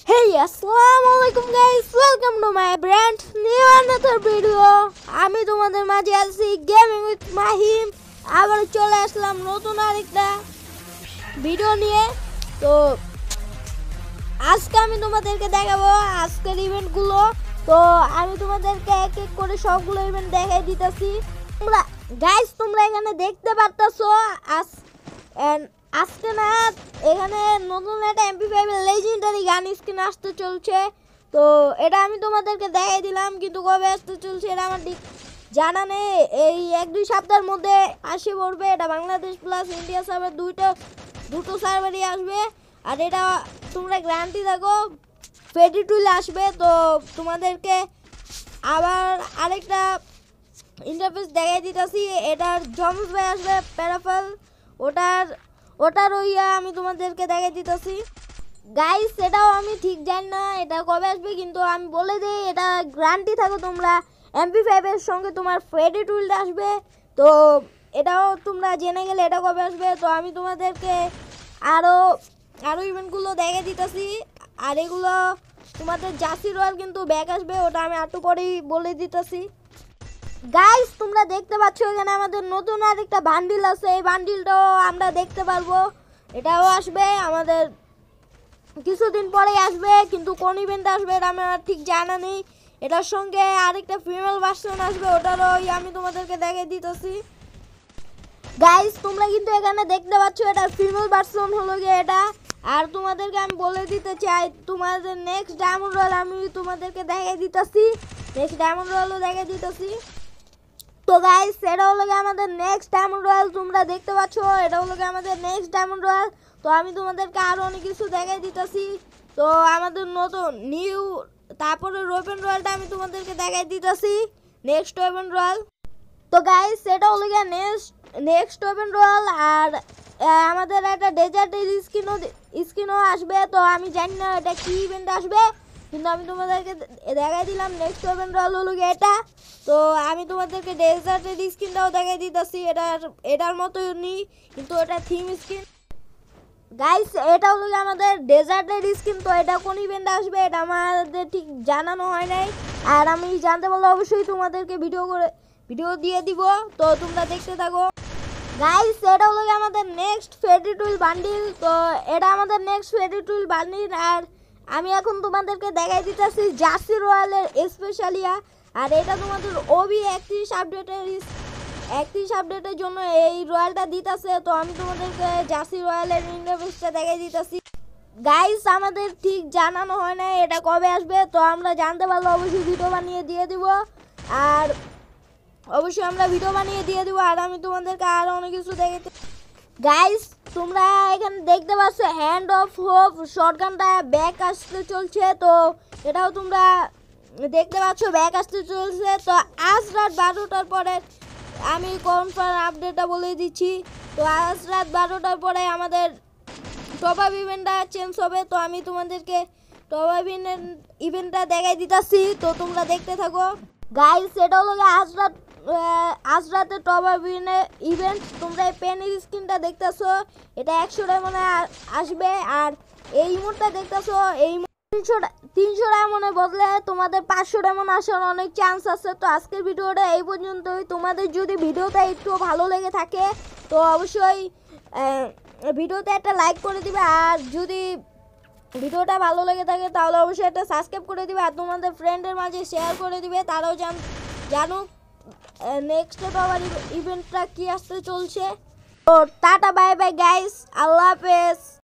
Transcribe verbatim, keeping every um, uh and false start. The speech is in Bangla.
Hey, assalamualaikum guys, welcome to my brand new another video. আমি তোমাদের মাঝে আছি গেমিং উইথ মাহিম। আবার চলে আসলাম নতুন আরেকটা ভিডিও নিয়ে। তো আজকে আমি তোমাদেরকে দেখাবো আজকের ইভেন্টগুলো। তো আমি তোমাদেরকে এক এক করে সবগুলো ইভেন্ট দেখাই দিতেছি। তোমরা গাইস তোমরা এখানে দেখতে পারতাছো আজ আজকে না এখানে নতুন একটা MP five legendary gun skin আসতে চলছে। তো এটা আমি তোমাদেরকে দেখাই দিলাম, কিন্তু কবে আসতে চলছে এটা আমার ঠিক জানা নেই। এই এক দুই সপ্তাহের মধ্যে আসে পড়বে। এটা বাংলাদেশ প্লাস ইন্ডিয়া সার্ভার দুইটা দুটো সার্ভারই আসবে। আর এটা তোমরা গ্যারান্টি থাকো ফেডি টুইল আসবে। তো তোমাদেরকে আবার আরেকটা ইন্টারফেস দেখাই দিতেছি। এটার জমস ভাই আসবে প্যারাফেল, ওটার ওটার ওইয়া আমি তোমাদেরকে দেখাই দিতেছি। গাইস এটাও আমি ঠিক জানি না এটা কবে আসবে, কিন্তু আমি বলে দিই এটা গ্যারান্টি থাকো তোমরা এমপি ফাইভের সঙ্গে তোমার ফ্রেডি টুলটা আসবে। তো এটাও তোমরা জেনে গেলে এটা কবে আসবে। তো আমি তোমাদেরকে আরও আরও ইভেন্টগুলো দেখাই দিতেছি। আর এগুলো তোমাদের জাসি রয়্যাল কিন্তু ব্যাক আসবে, ওটা আমি একটু পরেই বলে দিতেছি। গাইস তোমরা দেখতে পাচ্ছ এখানে আমাদের নতুন আরেকটা বান্ডিল আছে। এই বান্ডিলটাও আমরা দেখতে পারবো, এটাও আসবে আমাদের কিছুদিন পরেই আসবে, কিন্তু কোন ইভেন্ট আসবে এটা আমার ঠিক জানা নেই। এটার সঙ্গে আরেকটা ফিমেল ভার্সন আসবে, ওটারও আমি তোমাদেরকে দেখিয়ে দিতেছি। গাইস তোমরা কিন্তু এখানে দেখতে পাচ্ছ এটা ফিমেল ভার্সন হলো গিয়ে এটা। আর তোমাদেরকে আমি বলে দিতে চাই তোমাদের নেক্সট ডায়মন্ড রয়্যাল আমি তোমাদেরকে দেখিয়ে দিতেছি। নেক্সট ডায়মন্ড রয়্যালও দেখিয়ে দিতেছি। তো গাইস এটা হলো আমাদের নেক্সট ডায়মন্ড রয়্যাল, তোমরা দেখতে পাচ্ছ এটা হলো আমাদের নেক্সট ডায়মন্ড রয়্যাল। তো আমি তোমাদেরকে আরও অনেক কিছু দেখাই দিতেছি। তো আমাদের নতুন নিউ তারপরে ওপেন রয়্যালটা আমি তোমাদেরকে দেখাই দিতেছি, নেক্সট ওপেন রয়্যাল। তো গাইস এটা হলো গিয়ে নেক্সট নেক্সট ওপেন রয়্যাল। আর আমাদের একটা ডেজার্টের স্কিনও স্কিনও আসবে। তো আমি জানি না এটা কী ইভেন্ট আসবে, কিন্তু আমি তোমাদেরকে দেখাই দিলাম নেক্সট ওপেন রয়্যাল হলো গিয়ে এটা। তো আমি তোমাদেরকে ডেজার্টের স্কিনটাও দেখাই দিতেছি। এটার এটার মতোই নি, কিন্তু এটা থিম স্কিন। গাইস এটা হলো আমাদের ডেজার্টের স্কিন। তো এটা কোন ইভেন্ট আসবে এটা আমাদের ঠিক জানানো হয় নাই। আর আমি জানতে পারলে অবশ্যই তোমাদেরকে ভিডিও করে ভিডিও দিয়ে দিব। তো তোমরা দেখতে থাকো। গাইস এটা হলো আমাদের নেক্সট ফেডি টুল বান্ডিল। তো এটা আমাদের নেক্সট ফেডি টুল বান্ডিল। আর আমি এখন তোমাদেরকে দেখাই দিতেছি জার্সি রয়্যালের স্পেশালিয়া। আর এটা তোমাদের ওবি একত্রিশ আপডেটের একত্রিশ আপডেটের জন্য এই রয়্যালটা দিতেছে। তো আমি তোমাদেরকে জার্সি রয়্যালের ইন্টারফেসটা দেখাই দিতেছি। গাইস আমাদের ঠিক জানানো হয় না এটা কবে আসবে। তো আমরা জানতে পারলে অবশ্যই ভিডিও বানিয়ে দিয়ে দিব। আর অবশ্যই আমরা ভিডিও বানিয়ে দিয়ে দিব। আর আমি তোমাদেরকে আরও অনেক কিছু দেখাতে। গাইস তোমরা এখানে দেখতে পাচ্ছ হ্যান্ড অফ হোপ শটগানটা ব্যাক আসতে চলছে। তো এটাও তোমরা দেখতে পাচ্ছ ব্যাক আসতে চলছে। তো আজ রাত বারোটার পরে আমি কনফার্ম আপডেটটা বলে দিচ্ছি। তো আজ রাত বারোটার পরে আমাদের টপ আপ ইভেন্টটা চেঞ্জ হবে। তো আমি তোমাদেরকে টপ আপ ইভেন্টটা দেখাই দিতেছি। তো তোমরা দেখতে থাকো। গাইস এটা হলো আজ রাত আজ রাতে টপ আপ ইভেন্ট। তোমরা এই পেনের স্ক্রিনটা দেখতেছো, এটা একশো ডায়মন্ডে আসবে। আর এই ইমোটটা দেখতেছো এই তিনশো তিনশো ডায়মন্ডে বদলে তোমাদের পাঁচশো ডায়মন্ড আসার অনেক চান্স আছে। তো আজকের ভিডিওটা এই পর্যন্তই। তোমাদের যদি ভিডিওটা একটু ভালো লেগে থাকে তো অবশ্যই ভিডিওতে একটা লাইক করে দিবে। আর যদি ভিডিওটা ভালো লেগে থাকে তাহলে অবশ্যই একটা সাবস্ক্রাইব করে দিবে। আর তোমাদের ফ্রেন্ডের মাঝে শেয়ার করে দিবে, তারাও জান জানুক নেক্সট আবার ইভেন্টটা কি আসতে চলছে। তো টাটা বাই বাই গাইস, আল্লাহ হাফেজ।